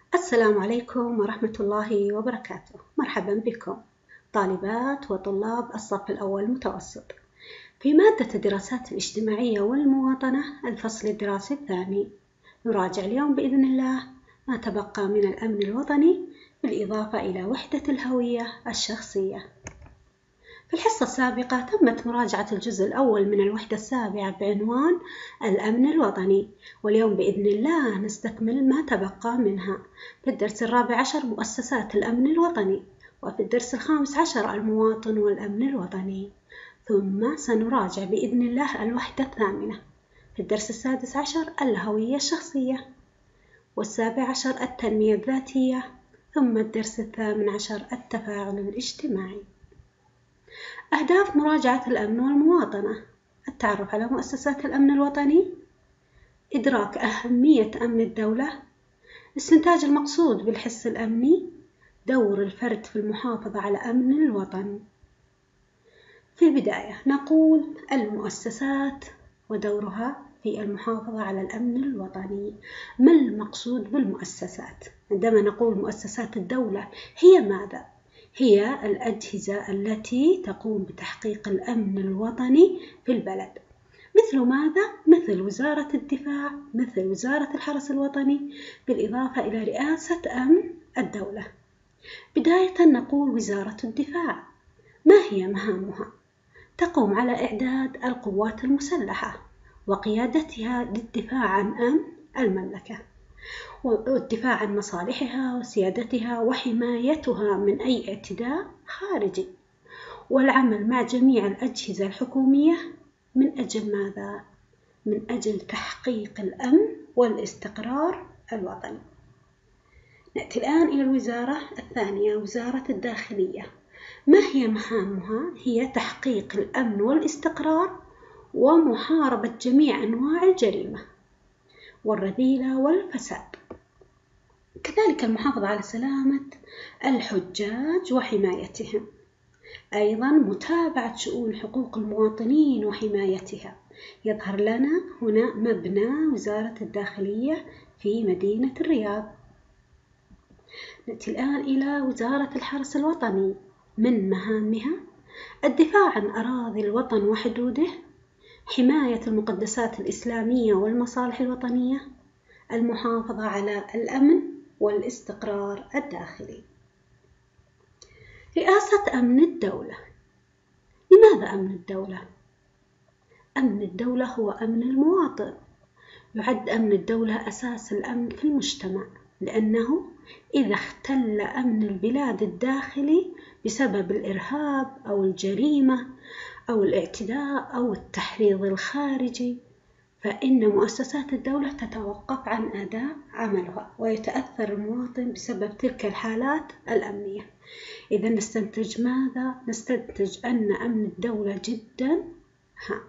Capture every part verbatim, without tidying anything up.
السلام عليكم ورحمة الله وبركاته. مرحبا بكم طالبات وطلاب الصف الأول متوسط في مادة الدراسات الاجتماعية والمواطنة الفصل الدراسي الثاني. نراجع اليوم بإذن الله ما تبقى من الأمن الوطني بالإضافة إلى وحدة الهوية الشخصية. في الحصة السابقة تمت مراجعة الجزء الأول من الوحدة السابعة بعنوان الأمن الوطني، واليوم بإذن الله نستكمل ما تبقى منها. في الدرس الرابع عشر مؤسسات الأمن الوطني، وفي الدرس الخامس عشر المواطن والأمن الوطني، ثم سنراجع بإذن الله الوحدة الثامنة. في الدرس السادس عشر الهوية الشخصية، والسابع عشر التنمية الذاتية، ثم الدرس الثامن عشر التفاعل الاجتماعي. أهداف مراجعة الأمن والمواطنة: التعرف على مؤسسات الأمن الوطني، إدراك أهمية أمن الدولة، استنتاج المقصود بالحس الأمني، دور الفرد في المحافظة على أمن الوطن. في البداية نقول المؤسسات ودورها في المحافظة على الأمن الوطني. ما المقصود بالمؤسسات؟ عندما نقول مؤسسات الدولة هي ماذا؟ هي الأجهزة التي تقوم بتحقيق الأمن الوطني في البلد. مثل ماذا؟ مثل وزارة الدفاع، مثل وزارة الحرس الوطني، بالإضافة إلى رئاسة أمن الدولة. بداية نقول وزارة الدفاع، ما هي مهامها؟ تقوم على إعداد القوات المسلحة وقيادتها للدفاع عن أمن المملكة، والدفاع عن مصالحها وسيادتها وحمايتها من أي اعتداء خارجي، والعمل مع جميع الأجهزة الحكومية من أجل ماذا؟ من أجل تحقيق الأمن والاستقرار الوطني. نأتي الآن إلى الوزارة الثانية، وزارة الداخلية. ما هي مهامها؟ هي تحقيق الأمن والاستقرار ومحاربة جميع أنواع الجريمة والرذيلة والفساد، كذلك المحافظة على سلامة الحجاج وحمايتهم، أيضا متابعة شؤون حقوق المواطنين وحمايتها. يظهر لنا هنا مبنى وزارة الداخلية في مدينة الرياض. نأتي الآن إلى وزارة الحرس الوطني. من مهامها الدفاع عن أراضي الوطن وحدوده، حماية المقدسات الإسلامية والمصالح الوطنية، المحافظة على الأمن والاستقرار الداخلي. رئاسة أمن الدولة. لماذا أمن الدولة؟ أمن الدولة هو أمن المواطن. يعد أمن الدولة أساس الأمن في المجتمع، لأنه إذا اختل أمن البلاد الداخلي بسبب الإرهاب أو الجريمة أو الاعتداء أو التحريض الخارجي، فإن مؤسسات الدولة تتوقف عن أداء عملها ويتأثر المواطن بسبب تلك الحالات الأمنية. إذا نستنتج ماذا؟ نستنتج أن أمن الدولة جدا هام.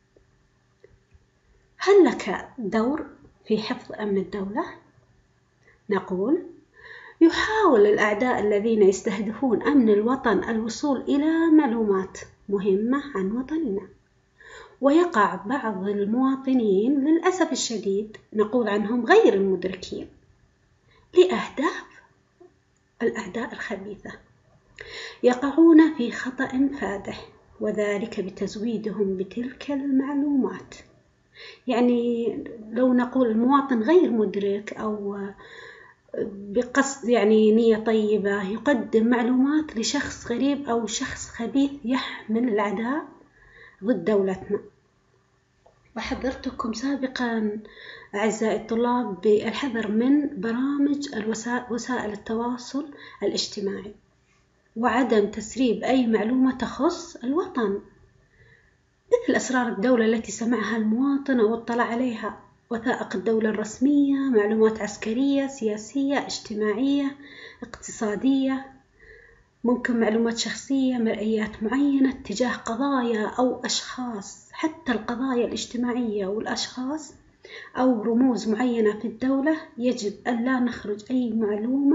هل لك دور في حفظ أمن الدولة؟ نقول يحاول الأعداء الذين يستهدفون أمن الوطن الوصول إلى معلومات مهمة عن وطننا، ويقع بعض المواطنين للأسف الشديد نقول عنهم غير المدركين لأهداف الأعداء الخبيثة، يقعون في خطأ فادح، وذلك بتزويدهم بتلك المعلومات. يعني لو نقول المواطن غير مدرك أو بقصد يعني نية طيبة يقدم معلومات لشخص غريب أو شخص خبيث يحمل العداء ضد دولتنا. وحذرتكم سابقا أعزائي الطلاب بالحذر من برامج وسائل التواصل الاجتماعي، وعدم تسريب أي معلومة تخص الوطن، مثل أسرار الدولة التي سمعها المواطن أو اطلع عليها، وثائق الدولة الرسمية، معلومات عسكرية، سياسية، اجتماعية، اقتصادية، ممكن معلومات شخصية، مرئيات معينة تجاه قضايا أو أشخاص، حتى القضايا الاجتماعية والأشخاص أو رموز معينة في الدولة. يجب أن لا نخرج أي معلومة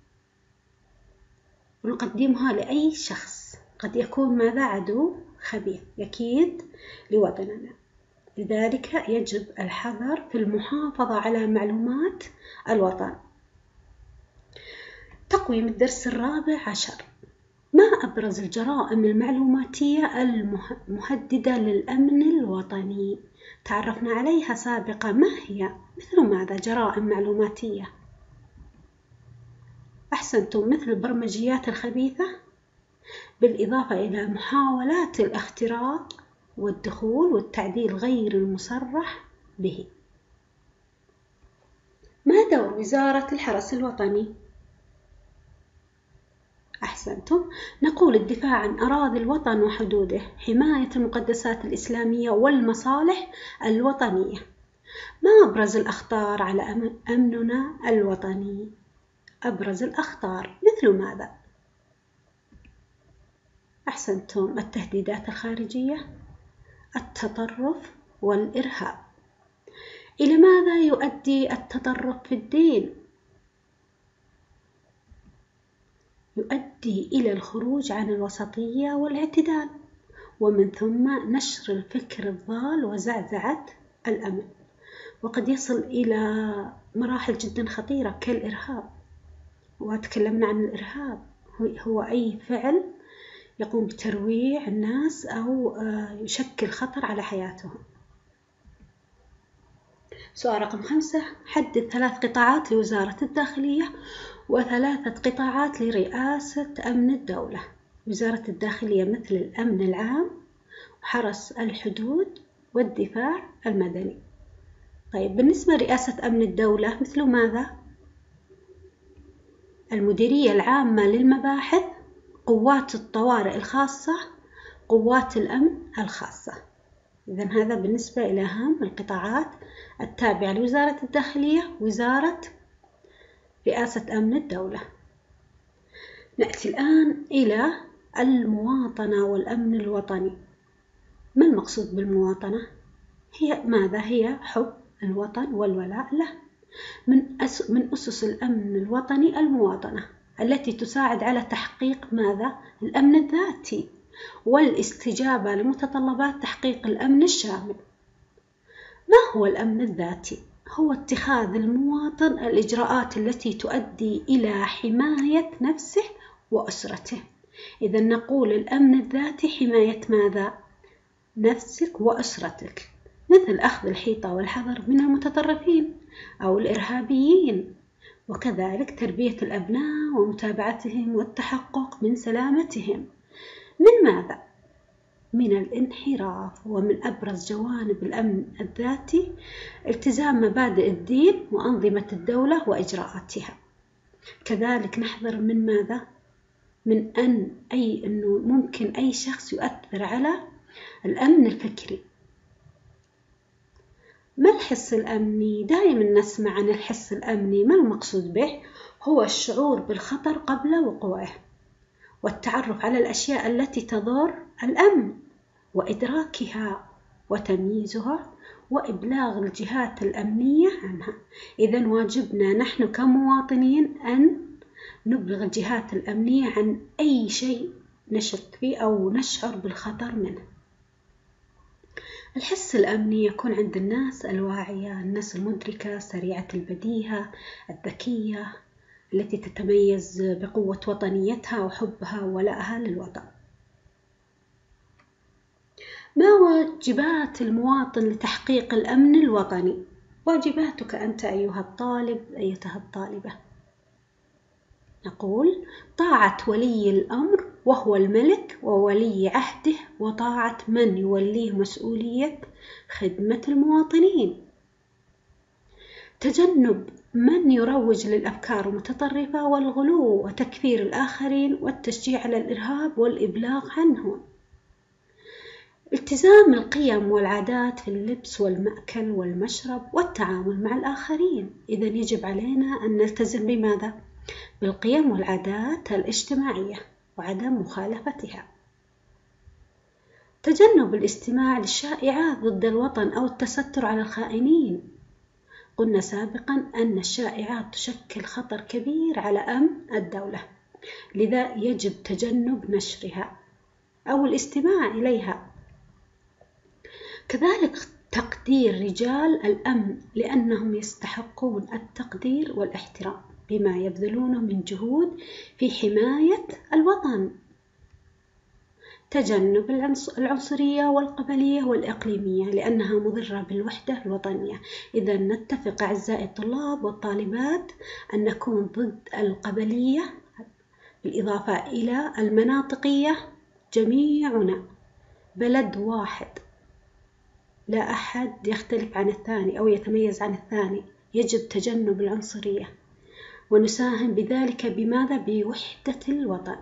ونقدمها لأي شخص قد يكون ماذا؟ عدو خبيث يكيد لوطننا. لذلك يجب الحذر في المحافظة على معلومات الوطن. تقويم الدرس الرابع عشر. ما أبرز الجرائم المعلوماتية المهددة للأمن الوطني؟ تعرفنا عليها سابقا، ما هي؟ مثل ماذا جرائم معلوماتية؟ أحسنتم، مثل البرمجيات الخبيثة، بالإضافة إلى محاولات الاختراق والدخول والتعديل غير المصرح به. ما دور وزارة الحرس الوطني؟ أحسنتم، نقول الدفاع عن أراضي الوطن وحدوده، حماية المقدسات الإسلامية والمصالح الوطنية. ما أبرز الأخطار على أمننا الوطني؟ أبرز الأخطار مثل ماذا؟ أحسنتم، التهديدات الخارجية، التطرف والإرهاب. إلى ماذا يؤدي التطرف في الدين؟ يؤدي إلى الخروج عن الوسطية والاعتدال، ومن ثم نشر الفكر الضال وزعزعة الأمن، وقد يصل إلى مراحل جدا خطيرة كالإرهاب. وتكلمنا عن الإرهاب، هو أي فعل يقوم بترويع الناس أو يشكل خطر على حياتهم. سؤال رقم خمسة، حدد ثلاث قطاعات لوزارة الداخلية وثلاثة قطاعات لرئاسة أمن الدولة. وزارة الداخلية مثل الأمن العام وحرس الحدود والدفاع المدني. طيب، بالنسبة لرئاسة أمن الدولة مثل ماذا؟ المديرية العامة للمباحث، قوات الطوارئ الخاصة، قوات الأمن الخاصة. إذن هذا بالنسبة إلى أهم القطاعات التابعة لوزارة الداخلية، وزارة رئاسة أمن الدولة. نأتي الآن إلى المواطنة والأمن الوطني. ما المقصود بالمواطنة؟ هي ماذا؟ هي حب الوطن والولاء له. من أس من أسس الأمن الوطني المواطنة، التي تساعد على تحقيق ماذا؟ الأمن الذاتي والاستجابة لمتطلبات تحقيق الأمن الشامل. ما هو الأمن الذاتي؟ هو اتخاذ المواطن الإجراءات التي تؤدي إلى حماية نفسه وأسرته. إذا نقول الأمن الذاتي حماية ماذا؟ نفسك وأسرتك، مثل أخذ الحيطة والحذر من المتطرفين أو الإرهابيين، وكذلك تربية الأبناء ومتابعتهم والتحقق من سلامتهم من ماذا؟ من الانحراف. ومن أبرز جوانب الأمن الذاتي التزام مبادئ الدين وأنظمة الدولة وإجراءاتها. كذلك نحذر من ماذا؟ من أن أي أنه ممكن أي شخص يؤثر على الأمن الفكري. ما الحس الأمني؟ دائما نسمع عن الحس الأمني. ما المقصود به؟ هو الشعور بالخطر قبل وقوعه، والتعرف على الأشياء التي تضر الأمن وإدراكها وتمييزها وإبلاغ الجهات الأمنية عنها. إذن واجبنا نحن كمواطنين أن نبلغ الجهات الأمنية عن أي شيء نشك فيه أو نشعر بالخطر منه. الحس الأمني يكون عند الناس الواعية، الناس المدركة، سريعة البديهة، الذكية، التي تتميز بقوة وطنيتها وحبها وولائها للوطن. ما واجبات المواطن لتحقيق الأمن الوطني؟ واجباتك أنت أيها الطالب، أيتها الطالبة. نقول طاعة ولي الأمر وهو الملك وولي عهده، وطاعة من يوليه مسؤولية خدمة المواطنين. تجنب من يروج للأفكار المتطرفة والغلو وتكفير الآخرين والتشجيع على الإرهاب والإبلاغ عنهم. التزام القيم والعادات في اللبس والمأكل والمشرب والتعامل مع الآخرين. إذا يجب علينا أن نلتزم بماذا؟ بالقيم والعادات الاجتماعية وعدم مخالفتها. تجنب الاستماع للشائعات ضد الوطن أو التستر على الخائنين. قلنا سابقا أن الشائعات تشكل خطر كبير على أمن الدولة، لذا يجب تجنب نشرها أو الاستماع إليها. كذلك تقدير رجال الأمن، لأنهم يستحقون التقدير والاحترام بما يبذلونه من جهود في حماية الوطن. تجنب العنصرية والقبلية والإقليمية لأنها مضرة بالوحدة الوطنية. إذا نتفق أعزائي الطلاب والطالبات أن نكون ضد القبلية بالإضافة إلى المناطقية. جميعنا بلد واحد، لا أحد يختلف عن الثاني أو يتميز عن الثاني. يجب تجنب العنصرية ونساهم بذلك بماذا؟ بوحدة الوطن.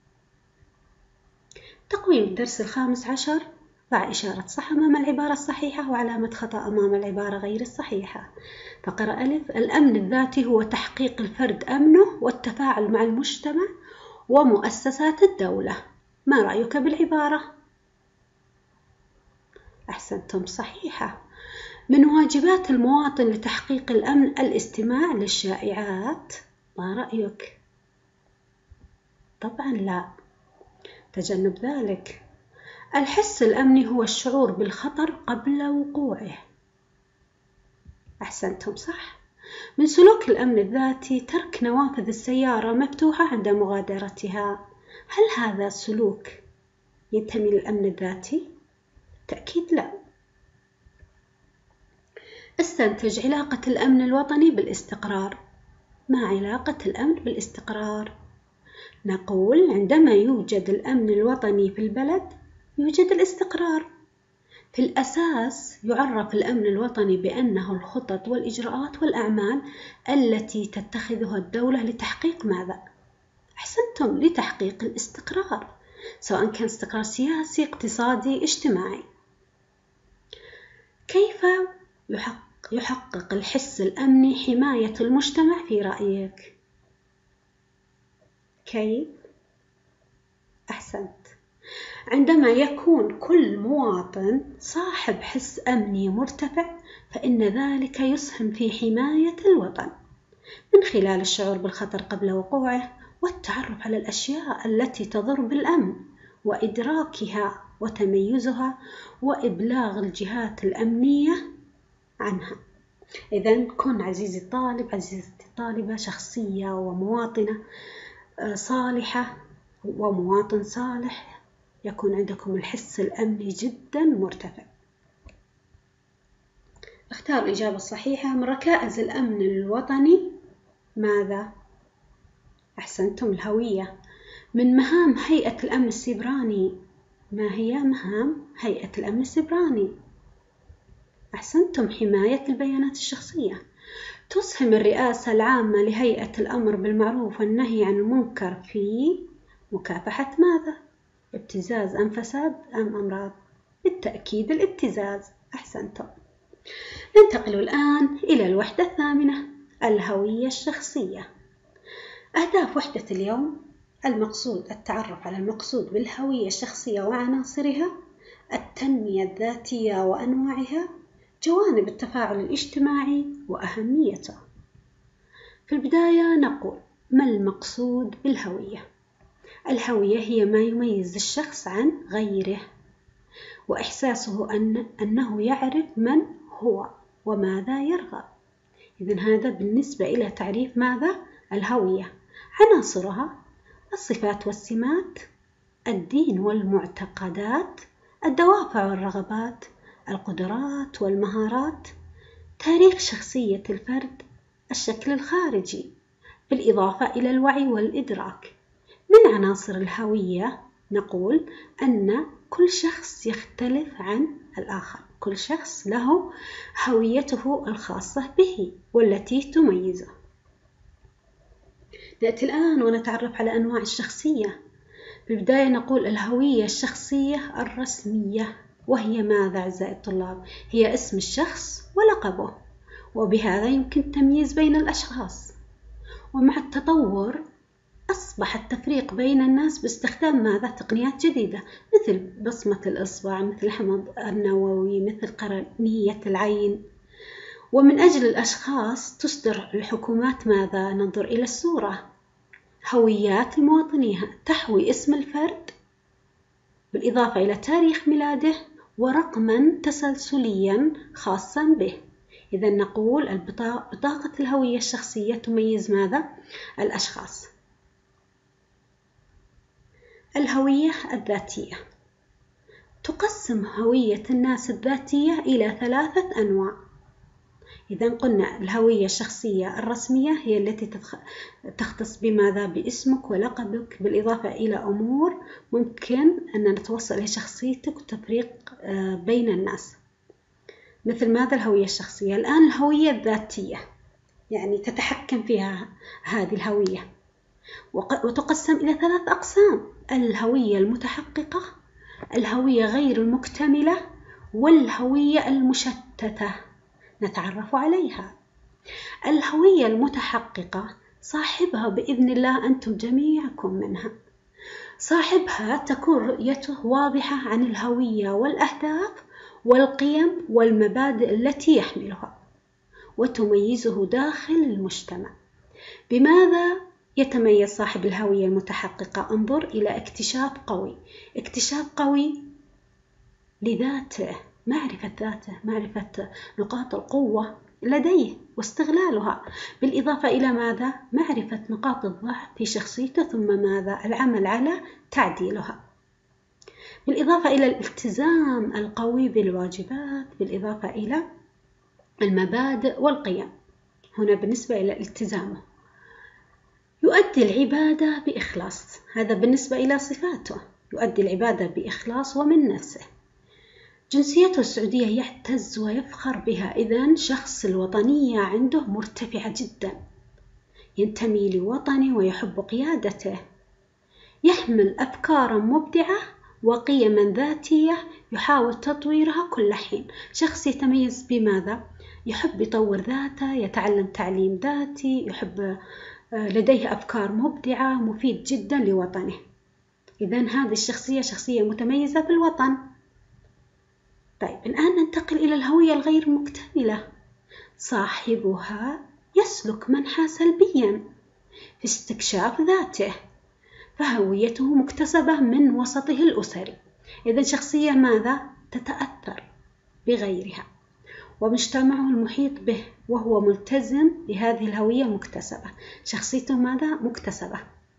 تقويم الدرس الخامس عشر: ضع إشارة صح أمام العبارة الصحيحة وعلامة خطأ أمام العبارة غير الصحيحة. فقرة ألف: الأمن الذاتي هو تحقيق الفرد أمنه والتفاعل مع المجتمع ومؤسسات الدولة. ما رأيك بالعبارة؟ أحسنتم، صحيحة. من واجبات المواطن لتحقيق الأمن الاستماع للشائعات. ما رأيك؟ طبعا لا، تجنب ذلك. الحس الأمني هو الشعور بالخطر قبل وقوعه. أحسنتم، صح. من سلوك الأمن الذاتي ترك نوافذ السيارة مفتوحة عند مغادرتها. هل هذا سلوك ينتمي للأمن الذاتي؟ بالتأكيد لا. استنتج علاقة الأمن الوطني بالاستقرار. ما علاقة الأمن بالاستقرار؟ نقول عندما يوجد الأمن الوطني في البلد يوجد الاستقرار. في الأساس يعرف الأمن الوطني بأنه الخطط والإجراءات والأعمال التي تتخذها الدولة لتحقيق ماذا؟ أحسنتم، لتحقيق الاستقرار، سواء كان استقرار سياسي، اقتصادي، اجتماعي. كيف يحقق, يحقق الحس الأمني حماية المجتمع في رأيك؟ كيف؟ أحسنت. عندما يكون كل مواطن صاحب حس أمني مرتفع فإن ذلك يسهم في حماية الوطن من خلال الشعور بالخطر قبل وقوعه والتعرف على الأشياء التي تضر بالأمن وإدراكها وتميزها وإبلاغ الجهات الأمنية عنها. إذن كن عزيزي الطالب عزيزتي الطالبة شخصية ومواطنة صالحة ومواطن صالح، يكون عندكم الحس الأمني جدا مرتفع. اختار الإجابة الصحيحة. من ركائز الأمن الوطني ماذا؟ أحسنتم، الهوية. من مهام هيئة الأمن السيبراني. ما هي مهام هيئة الأمن السيبراني؟ أحسنتم، حماية البيانات الشخصية. تسهم الرئاسة العامة لهيئة الأمر بالمعروف والنهي عن المنكر في مكافحة ماذا؟ ابتزاز أم فساد أم أمراض؟ بالتأكيد الابتزاز. أحسنتم. ننتقل الآن إلى الوحدة الثامنة: الهوية الشخصية. أهداف وحدة اليوم: المقصود التعرف على المقصود بالهوية الشخصية وعناصرها، التنمية الذاتية وأنواعها، جوانب التفاعل الاجتماعي وأهميته. في البداية نقول: ما المقصود بالهوية؟ الهوية هي ما يميز الشخص عن غيره وإحساسه أن أنه يعرف من هو وماذا يرغب. إذن هذا بالنسبة إلى تعريف ماذا؟ الهوية. عناصرها: الصفات والسمات، الدين والمعتقدات، الدوافع والرغبات، القدرات والمهارات، تاريخ شخصية الفرد، الشكل الخارجي، بالإضافة إلى الوعي والإدراك. من عناصر الهوية نقول أن كل شخص يختلف عن الآخر، كل شخص له هويته الخاصة به والتي تميزه. نأتي الآن ونتعرف على أنواع الشخصية. في البداية نقول الهوية الشخصية الرسمية، وهي ماذا أعزائي الطلاب؟ هي اسم الشخص ولقبه، وبهذا يمكن التمييز بين الأشخاص. ومع التطور أصبح التفريق بين الناس باستخدام ماذا؟ تقنيات جديدة مثل بصمة الإصبع، مثل الحمض النووي، مثل قرنية العين. ومن أجل الأشخاص تصدر الحكومات ماذا؟ ننظر إلى الصورة. هويات مواطنيها تحوي اسم الفرد بالإضافة إلى تاريخ ميلاده ورقما تسلسليا خاصا به. إذا نقول البطاقة بطاقة الهوية الشخصية تميز ماذا؟ الأشخاص. الهوية الذاتية تقسم هوية الناس الذاتية إلى ثلاثة أنواع. إذا قلنا الهوية الشخصية الرسمية هي التي تختص بماذا؟ باسمك ولقبك، بالإضافة إلى أمور ممكن أن نتوصل إلى شخصيتك وتفريق بين الناس، مثل ماذا؟ الهوية الشخصية. الآن الهوية الذاتية يعني تتحكم فيها هذه الهوية، وتقسم إلى ثلاث أقسام: الهوية المتحققة، الهوية غير المكتملة، والهوية المشتتة. نتعرف عليها. الهوية المتحققة صاحبها بإذن الله أنتم جميعكم منها. صاحبها تكون رؤيته واضحة عن الهوية والأهداف والقيم والمبادئ التي يحملها، وتميزه داخل المجتمع. بماذا يتميز صاحب الهوية المتحققة؟ انظر إلى اكتشاف قوي، اكتشاف قوي لذاته، معرفة ذاته، معرفة نقاط القوة لديه واستغلالها، بالإضافة إلى ماذا؟ معرفة نقاط الضعف في شخصيته، ثم ماذا؟ العمل على تعديلها، بالإضافة إلى الالتزام القوي بالواجبات، بالإضافة إلى المبادئ والقيم. هنا بالنسبة إلى الالتزامه يؤدي العبادة بإخلاص، هذا بالنسبة إلى صفاته، يؤدي العبادة بإخلاص ومن نفسه. جنسيته السعودية يعتز ويفخر بها، إذن شخص الوطنية عنده مرتفعة جدا، ينتمي لوطنه ويحب قيادته، يحمل أفكارا مبدعة وقيما ذاتية يحاول تطويرها كل حين. شخص يتميز بماذا؟ يحب يطور ذاته، يتعلم تعليم ذاتي، يحب لديه أفكار مبدعة، مفيد جدا لوطنه. إذن هذه الشخصية شخصية متميزة في الوطن. طيب الآن ننتقل إلى الهوية الغير مكتملة. صاحبها يسلك منحى سلبيا في استكشاف ذاته، فهويته مكتسبة من وسطه الأسري. إذن شخصية ماذا؟ تتأثر بغيرها ومجتمعه المحيط به، وهو ملتزم بهذه الهوية المكتسبة. شخصيته ماذا؟ مكتسبة.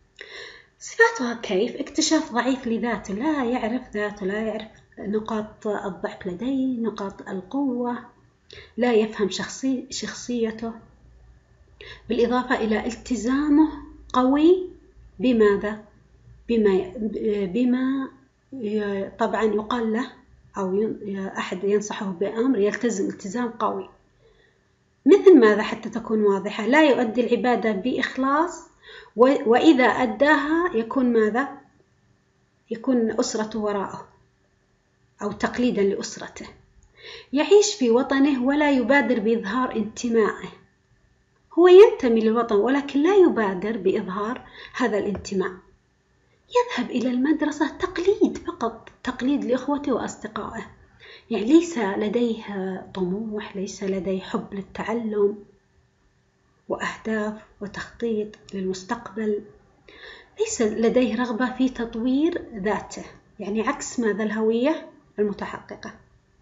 صفاتها كيف؟ اكتشاف ضعيف لذاته، لا يعرف ذاته، لا يعرف نقاط الضعف لديه، نقاط القوة، لا يفهم شخصي شخصيته، بالإضافة إلى التزامه قوي بماذا؟ بما, بما طبعا يقال له أو أحد ينصحه بأمر يلتزم التزام قوي، مثل ماذا حتى تكون واضحة؟ لا يؤدي العبادة بإخلاص، وإذا أداها يكون ماذا؟ يكون أسرته وراءه أو تقليدا لأسرته. يعيش في وطنه ولا يبادر بإظهار انتمائه، هو ينتمي للوطن ولكن لا يبادر بإظهار هذا الانتماء. يذهب إلى المدرسة تقليد فقط، تقليد لإخوته وأصدقائه، يعني ليس لديه طموح، ليس لديه حب للتعلم وأهداف وتخطيط للمستقبل، ليس لديه رغبة في تطوير ذاته، يعني عكس ماذا؟ الهوية المتحققة.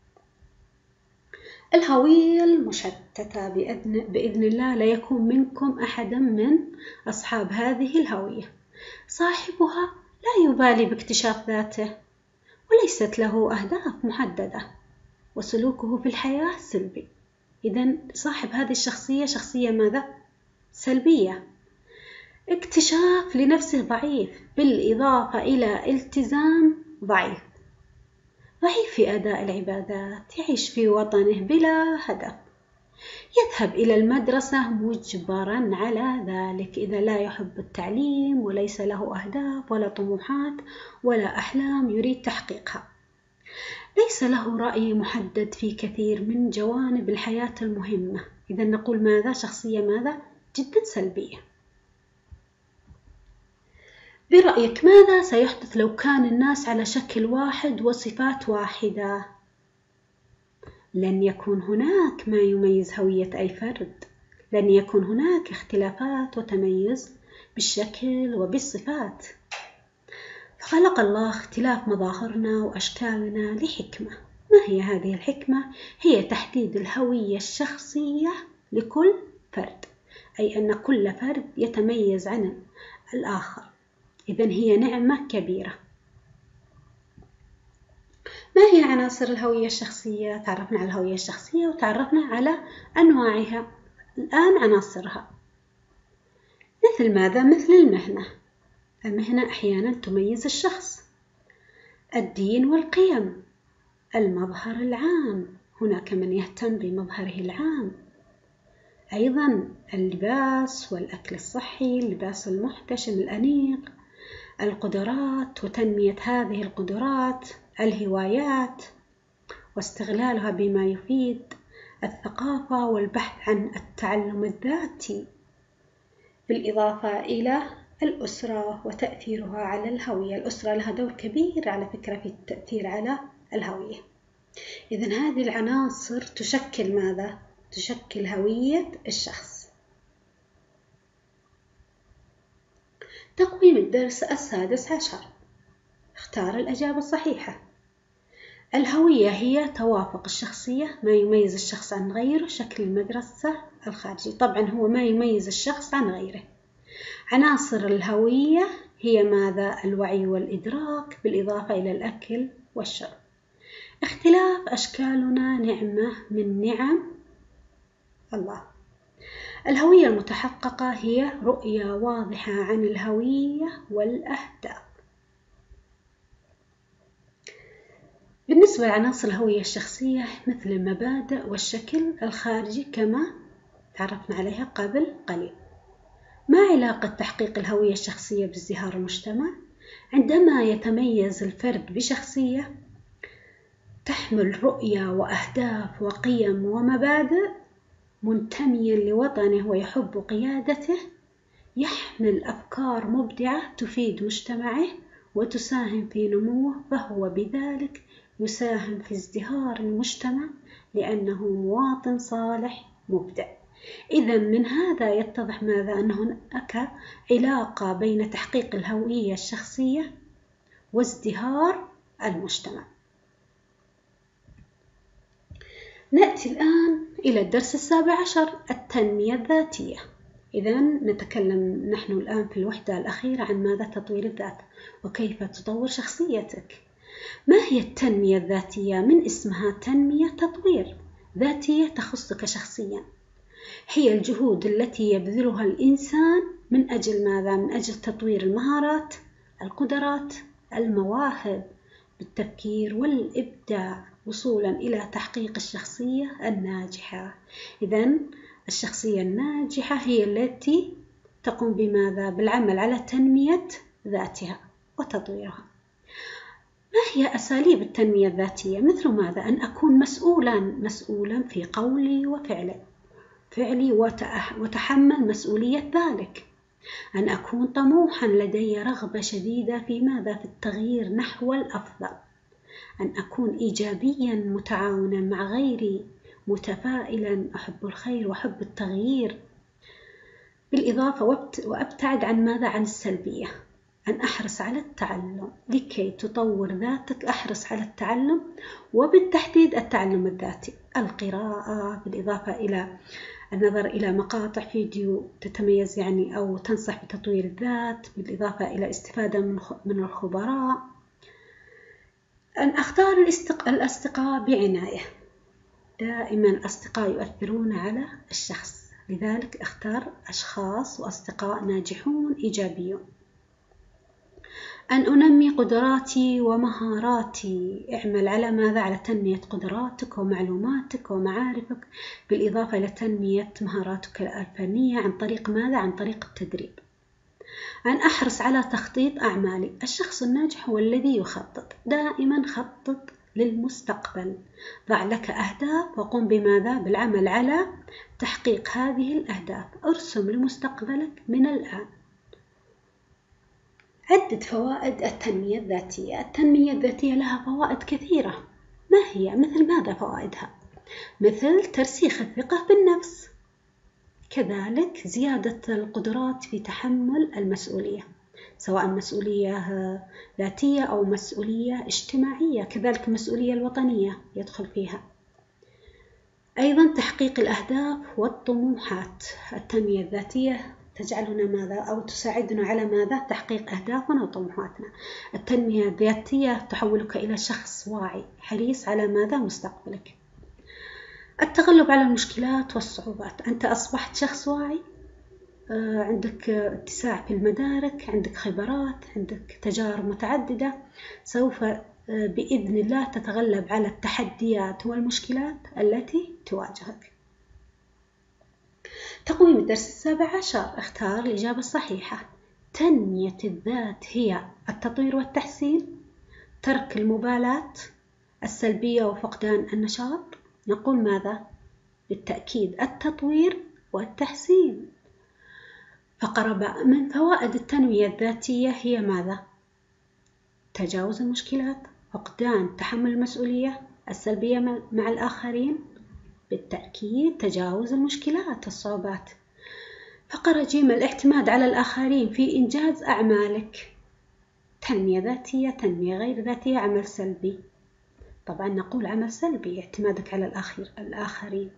الهوية المشتتة بإذن, بإذن الله لا يكون منكم أحدا من أصحاب هذه الهوية. صاحبها لا يبالي باكتشاف ذاته وليست له أهداف محددة، وسلوكه في الحياة سلبي. إذن صاحب هذه الشخصية شخصية ماذا؟ سلبية. اكتشاف لنفسه ضعيف، بالإضافة إلى التزام ضعيف، ضعيف في أداء العبادات، يعيش في وطنه بلا هدف، يذهب إلى المدرسة مجبرا على ذلك، إذا لا يحب التعليم وليس له أهداف ولا طموحات ولا أحلام يريد تحقيقها، ليس له رأي محدد في كثير من جوانب الحياة المهمة. إذا نقول ماذا؟ شخصية ماذا؟ جدا سلبية. برأيك ماذا سيحدث لو كان الناس على شكل واحد وصفات واحدة؟ لن يكون هناك ما يميز هوية أي فرد، لن يكون هناك اختلافات وتميز بالشكل وبالصفات. فخلق الله اختلاف مظاهرنا وأشكالنا لحكمة، ما هي هذه الحكمة؟ هي تحديد الهوية الشخصية لكل فرد، أي أن كل فرد يتميز عن الآخر، إذن هي نعمة كبيرة. ما هي عناصر الهوية الشخصية؟ تعرفنا على الهوية الشخصية وتعرفنا على أنواعها. الآن عناصرها مثل ماذا؟ مثل المهنة. المهنة أحيانا تميز الشخص. الدين والقيم. المظهر العام، هناك من يهتم بمظهره العام. أيضا اللباس والأكل الصحي، اللباس المحتشم الأنيق. القدرات وتنمية هذه القدرات. الهوايات واستغلالها بما يفيد. الثقافة والبحث عن التعلم الذاتي، بالإضافة إلى الأسرة وتأثيرها على الهوية. الأسرة لها دور كبير على فكرة في التأثير على الهوية. إذن هذه العناصر تشكل ماذا؟ تشكل هوية الشخص. تقويم الدرس السادس عشر. اختار الإجابة الصحيحة. الهوية هي توافق الشخصية، ما يميز الشخص عن غيره. شكل المدرسة الخارجي، طبعا هو ما يميز الشخص عن غيره. عناصر الهوية هي ماذا؟ الوعي والإدراك، بالإضافة إلى الأكل والشرب. اختلاف أشكالنا نعمة من نعم الله. الهوية المتحققة هي رؤية واضحة عن الهوية والأهداف. بالنسبة لعناصر الهوية الشخصية مثل المبادئ والشكل الخارجي كما تعرفنا عليها قبل قليل. ما علاقة تحقيق الهوية الشخصية بازدهار المجتمع؟ عندما يتميز الفرد بشخصية تحمل رؤية وأهداف وقيم ومبادئ، منتميا لوطنه ويحب قيادته، يحمل أفكار مبدعة تفيد مجتمعه وتساهم في نموه، فهو بذلك يساهم في ازدهار المجتمع لأنه مواطن صالح مبدع. إذا من هذا يتضح ماذا؟ أن هناك علاقة بين تحقيق الهوية الشخصية وازدهار المجتمع. نأتي الآن إلى الدرس السابع عشر، التنمية الذاتية. إذا نتكلم نحن الآن في الوحدة الأخيرة عن ماذا؟ تطوير الذات وكيف تطور شخصيتك. ما هي التنمية الذاتية؟ من اسمها تنمية تطوير، ذاتية تخصك شخصيا. هي الجهود التي يبذلها الإنسان من أجل ماذا؟ من أجل تطوير المهارات، القدرات، المواهب، بالتفكير والإبداع، وصولا إلى تحقيق الشخصية الناجحة. إذن الشخصية الناجحة هي التي تقوم بماذا؟ بالعمل على تنمية ذاتها وتطويرها. ما هي أساليب التنمية الذاتية؟ مثل ماذا؟ أن أكون مسؤولا مسؤولا في قولي وفعلي فعلي وتحمل مسؤولية ذلك. أن أكون طموحا، لدي رغبة شديدة في ماذا؟ في التغيير نحو الأفضل. أن أكون إيجابيا متعاونا مع غيري، متفائلا، أحب الخير وأحب التغيير، بالإضافة وأبتعد عن ماذا؟ عن السلبية. أن أحرص على التعلم، لكي تطور ذاتك أحرص على التعلم، وبالتحديد التعلم الذاتي، القراءة، بالإضافة إلى النظر إلى مقاطع فيديو تتميز يعني أو تنصح بتطوير الذات، بالإضافة إلى استفادة من الخبراء. أن أختار الأصدقاء بعناية، دائما الأصدقاء يؤثرون على الشخص، لذلك اختار أشخاص وأصدقاء ناجحون إيجابيون. أن أنمي قدراتي ومهاراتي، اعمل على ماذا؟ على تنمية قدراتك ومعلوماتك ومعارفك، بالإضافة إلى تنمية مهاراتك الفنية عن طريق ماذا؟ عن طريق التدريب. أن أحرص على تخطيط أعمالي، الشخص الناجح هو الذي يخطط، دائما خطط للمستقبل، ضع لك أهداف وقم بماذا؟ بالعمل على تحقيق هذه الأهداف، ارسم لمستقبلك من الآن. عدة فوائد التنمية الذاتية. التنمية الذاتية لها فوائد كثيرة. ما هي؟ مثل ماذا فوائدها؟ مثل ترسيخ الثقة بالنفس، كذلك زيادة القدرات في تحمل المسؤولية، سواء مسؤولية ذاتية أو مسؤولية اجتماعية، كذلك المسؤولية الوطنية يدخل فيها. أيضا تحقيق الأهداف والطموحات. التنمية الذاتية تجعلنا ماذا أو تساعدنا على ماذا؟ تحقيق أهدافنا وطموحاتنا. التنمية الذاتية تحولك إلى شخص واعي حريص على ماذا؟ مستقبلك. التغلب على المشكلات والصعوبات. أنت أصبحت شخص واعي، عندك اتساع في المدارك، عندك خبرات، عندك تجارب متعددة، سوف بإذن الله تتغلب على التحديات والمشكلات التي تواجهك. تقويم الدرس السابع عشر. اختار الإجابة الصحيحة. تنمية الذات هي التطوير والتحسين، ترك المبالاة، السلبية وفقدان النشاط. نقول ماذا؟ بالتأكيد التطوير والتحسين. فقرة باء. من فوائد التنمية الذاتية هي ماذا؟ تجاوز المشكلات، فقدان تحمل المسؤولية، السلبية مع الآخرين. بالتأكيد تجاوز المشكلات الصعوبات. فقرة جيم. الاعتماد على الآخرين في إنجاز أعمالك. تنمية ذاتية، تنمية غير ذاتية، عمل سلبي. طبعا نقول عمل سلبي اعتمادك على الآخر الآخرين.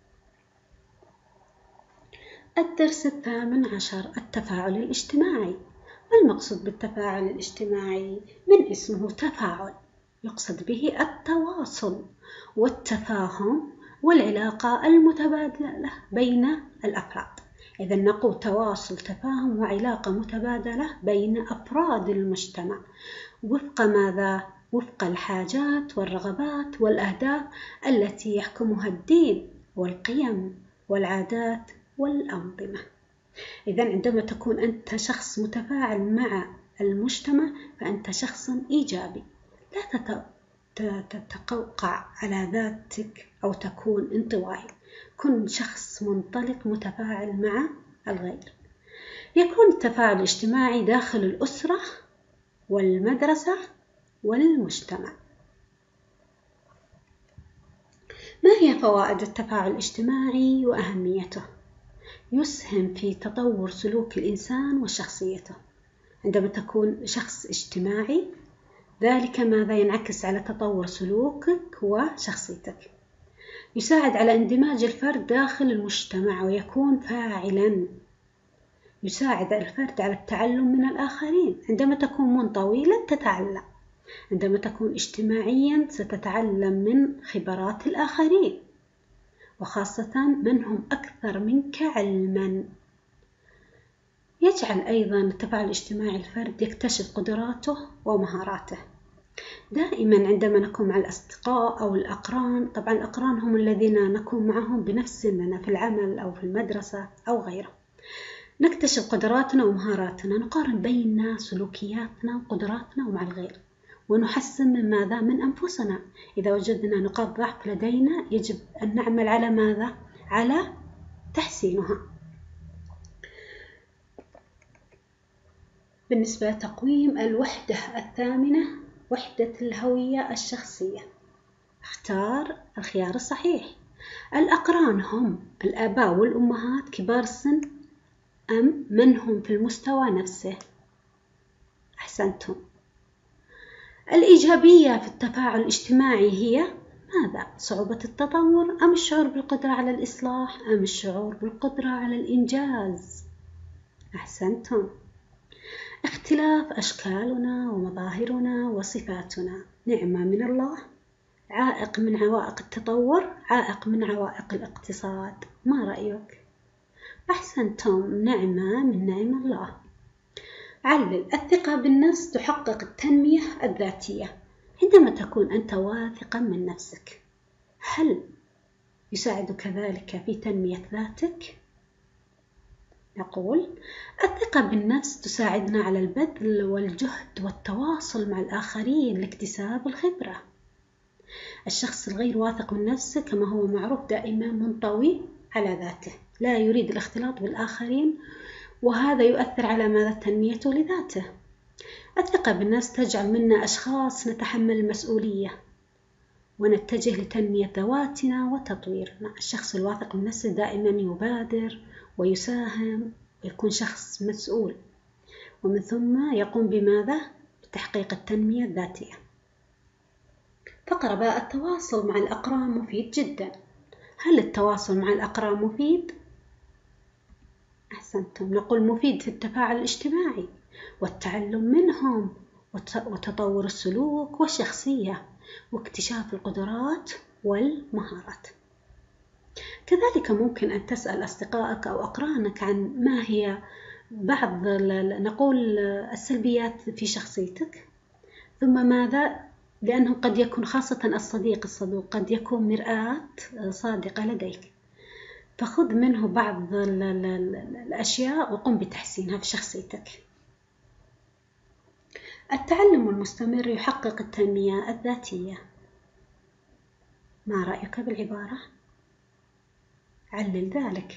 الدرس الثامن عشر. التفاعل الاجتماعي. ما المقصود بالتفاعل الاجتماعي؟ من اسمه تفاعل، يقصد به التواصل والتفاهم والعلاقة المتبادلة بين الأفراد. إذا نقول تواصل، تفاهم، وعلاقة متبادلة بين أفراد المجتمع وفق ماذا؟ وفق الحاجات والرغبات والأهداف التي يحكمها الدين والقيم والعادات والأنظمة. إذا عندما تكون أنت شخص متفاعل مع المجتمع فأنت شخص إيجابي. لا تتقوقع على ذاتك أو تكون انطوائي. كن شخص منطلق متفاعل مع الغير. يكون التفاعل الاجتماعي داخل الأسرة والمدرسة والمجتمع. ما هي فوائد التفاعل الاجتماعي وأهميته؟ يسهم في تطور سلوك الإنسان وشخصيته. عندما تكون شخص اجتماعي ذلك ماذا؟ ينعكس على تطور سلوكك وشخصيتك. يساعد على اندماج الفرد داخل المجتمع ويكون فاعلا. يساعد الفرد على التعلم من الآخرين. عندما تكون منطوي لن تتعلم. عندما تكون اجتماعيا ستتعلم من خبرات الآخرين، وخاصة من هم أكثر منك علما. يجعل أيضا التفاعل الاجتماعي الفرد يكتشف قدراته ومهاراته. دائما عندما نكون مع الأصدقاء أو الأقران، طبعا الأقران هم الذين نكون معهم بنفس سننا في العمل أو في المدرسة أو غيره، نكتشف قدراتنا ومهاراتنا، نقارن بين سلوكياتنا وقدراتنا ومع الغير، ونحسن من ماذا؟ من أنفسنا. إذا وجدنا نقاط ضعف لدينا يجب أن نعمل على ماذا؟ على تحسينها. بالنسبة لتقويم الوحدة الثامنة، وحدة الهوية الشخصية. اختار الخيار الصحيح. الأقران هم الآباء والأمهات كبار السن أم من هم في المستوى نفسه؟ أحسنتم. الإيجابية في التفاعل الاجتماعي هي ماذا؟ صعوبة التطور أم الشعور بالقدرة على الإصلاح أم الشعور بالقدرة على الإنجاز؟ أحسنتم. اختلاف أشكالنا ومظاهرنا وصفاتنا نعمة من الله، عائق من عوائق التطور، عائق من عوائق الاقتصاد. ما رأيك؟ أحسنتم، نعمة من نعم الله. علل. الثقة بالنفس تحقق التنمية الذاتية. عندما تكون أنت واثقا من نفسك هل يساعدك ذلك في تنمية ذاتك؟ نقول الثقة بالنفس تساعدنا على البذل والجهد والتواصل مع الآخرين لاكتساب الخبرة. الشخص الغير واثق من نفسه كما هو معروف دائما منطوي على ذاته، لا يريد الاختلاط بالآخرين، وهذا يؤثر على ماذا؟ تنميته لذاته. الثقة بالنفس تجعل منا أشخاص نتحمل المسؤولية ونتجه لتنمية ذواتنا وتطويرنا. الشخص الواثق من نفسه دائما يبادر ويساهم ويكون شخص مسؤول، ومن ثم يقوم بماذا؟ بتحقيق التنمية الذاتية. فقرة باء: التواصل مع الأقران مفيد جدا. هل التواصل مع الأقران مفيد؟ أحسنتم، نقول مفيد في التفاعل الاجتماعي والتعلم منهم وتطور السلوك والشخصية واكتشاف القدرات والمهارات. كذلك ممكن أن تسأل أصدقائك أو أقرانك عن ما هي بعض نقول السلبيات في شخصيتك، ثم ماذا؟ لأنه قد يكون خاصة الصديق الصدوق قد يكون مرآة صادقة لديك، فخذ منه بعض الأشياء وقم بتحسينها في شخصيتك. التعلم المستمر يحقق التنمية الذاتية. ما رأيك بالعبارة؟ علل ذلك.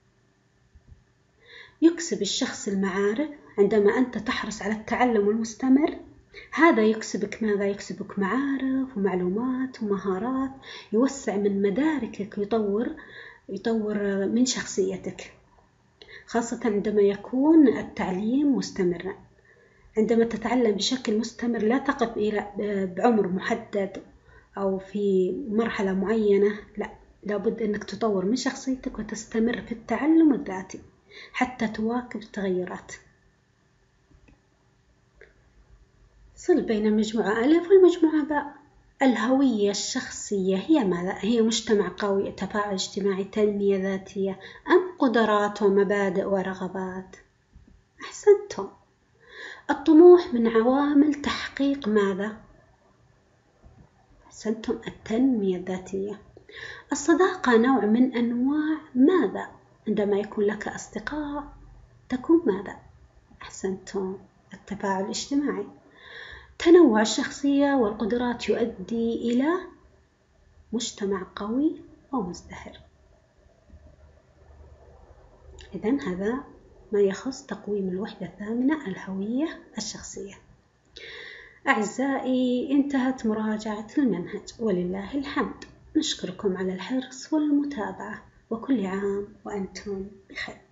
يكسب الشخص المعارف. عندما أنت تحرص على التعلم المستمر هذا يكسبك ماذا؟ يكسبك معارف ومعلومات ومهارات، يوسع من مداركك، يطور يطور من شخصيتك، خاصة عندما يكون التعليم مستمرا. عندما تتعلم بشكل مستمر لا تقف إلى بعمر محدد أو في مرحلة معينة، لا، لابد أنك تطور من شخصيتك وتستمر في التعلم الذاتي حتى تواكب التغيرات. صل بين المجموعة ألف والمجموعة باء. الهوية الشخصية هي ماذا؟ هي مجتمع قوي، تفاعل اجتماعي، تنمية ذاتية، أم قدرات ومبادئ ورغبات؟ أحسنتم. الطموح من عوامل تحقيق ماذا؟ أحسنتم، التنمية الذاتية. الصداقة نوع من أنواع ماذا؟ عندما يكون لك أصدقاء تكون ماذا؟ أحسنتم، التفاعل الاجتماعي. تنوع الشخصية والقدرات يؤدي إلى مجتمع قوي ومزدهر. إذن هذا ما يخص تقويم الوحدة الثامنة، الهوية الشخصية. أعزائي، انتهت مراجعة المنهج ولله الحمد. نشكركم على الحرص والمتابعة، وكل عام وأنتم بخير.